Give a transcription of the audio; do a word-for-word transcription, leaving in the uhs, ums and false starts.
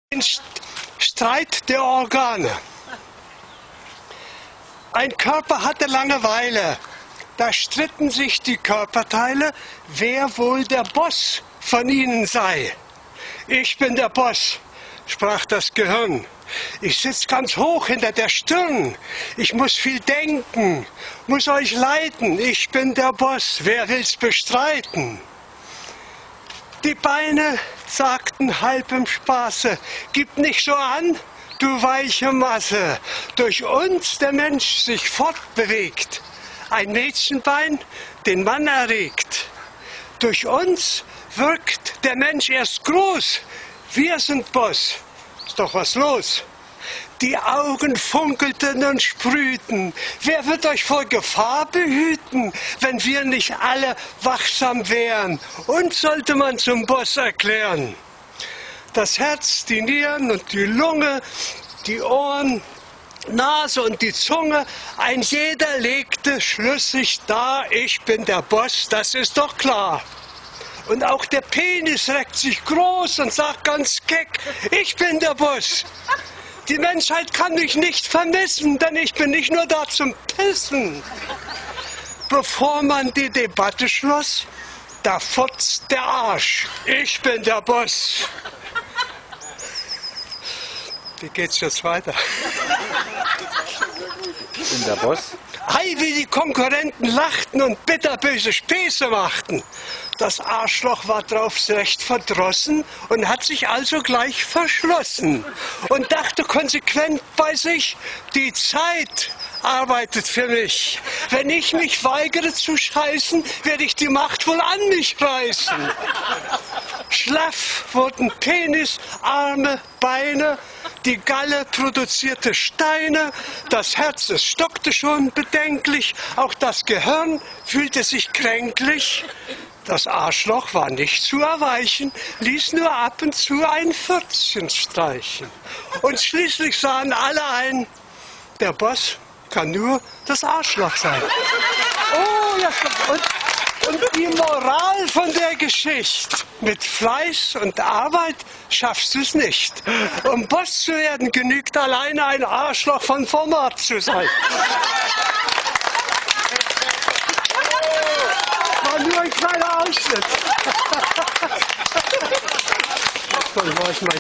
Den Streit der Organe. Ein Körper hatte Langeweile. Da stritten sich die Körperteile, wer wohl der Boss von ihnen sei. Ich bin der Boss, sprach das Gehirn. Ich sitze ganz hoch hinter der Stirn. Ich muss viel denken, muss euch leiten. Ich bin der Boss, wer will's bestreiten? Die Beine sagten halb im Spaße, gib nicht so an, du weiche Masse. Durch uns der Mensch sich fortbewegt, ein Mädchenbein den Mann erregt. Durch uns wirkt der Mensch erst groß, wir sind Boss, ist doch was los. Die Augen funkelten und sprühten. Wer wird euch vor Gefahr behüten, wenn wir nicht alle wachsam wären? Uns sollte man zum Boss erklären. Das Herz, die Nieren und die Lunge, die Ohren, Nase und die Zunge, ein jeder legte schlüssig dar, ich bin der Boss, das ist doch klar. Und auch der Penis reckt sich groß und sagt ganz keck, ich bin der Boss. Die Menschheit kann mich nicht vermissen, denn ich bin nicht nur da zum Pissen. Bevor man die Debatte schloss, da fotzt der Arsch. Ich bin der Boss. Wie geht's jetzt weiter? Ich bin der Boss. Ei, wie die Konkurrenten lachten und bitterböse Späße machten. Das Arschloch war drauf recht verdrossen und hat sich also gleich verschlossen und dachte konsequent bei sich, die Zeit arbeitet für mich. Wenn ich mich weigere zu scheißen, werde ich die Macht wohl an mich reißen. Schlaff wurden Penis, Arme, Beine, die Galle produzierte Steine, das Herz, es stockte schon bedenklich, auch das Gehirn fühlte sich kränklich. Das Arschloch war nicht zu erweichen, ließ nur ab und zu ein Pfützchen streichen. Und schließlich sahen alle ein, der Boss kann nur das Arschloch sein. Oh, ja, und Und die Moral von der Geschichte, mit Fleiß und Arbeit schaffst du es nicht. Um Boss zu werden, genügt alleine ein Arschloch von Format zu sein. War nur ein kleiner Ausschnitt.